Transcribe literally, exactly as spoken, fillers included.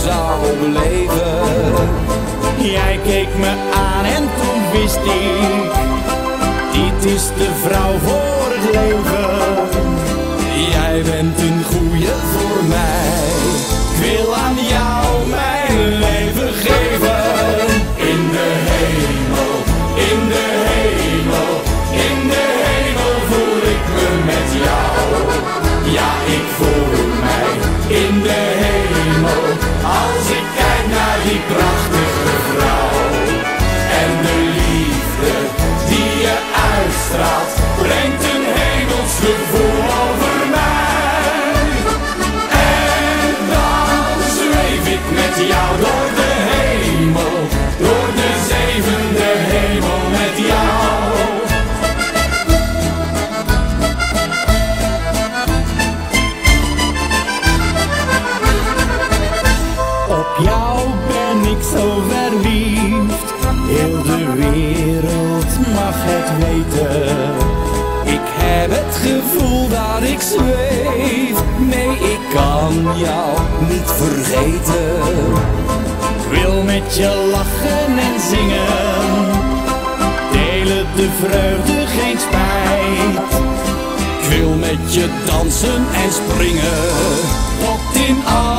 zou beleven. Jij keek me aan en toen wist ik, dit is de vrouw voor het leven. Jij bent een goeie voor mij. Ik wil aan jou mijn leven geven. In de hemel, in de hemel, in de hemel voel ik me met jou. Ja, ik voel mij in de hemel, als ik kijk naar die prachtige vrouw. En de liefde die je uitstraalt, brengt een hemels gevoel over mij. En dan zweef ik met jou door de hemel, door de zevende hemel met jou. Op jou ben ik zo verliefd, heel de wereld mag het weten. Ik heb het gevoel dat ik zweef, nee ik kan jou niet vergeten. Ik wil met je lachen en zingen, delen de vreugde, geen spijt. Ik wil met je dansen en springen, tot in al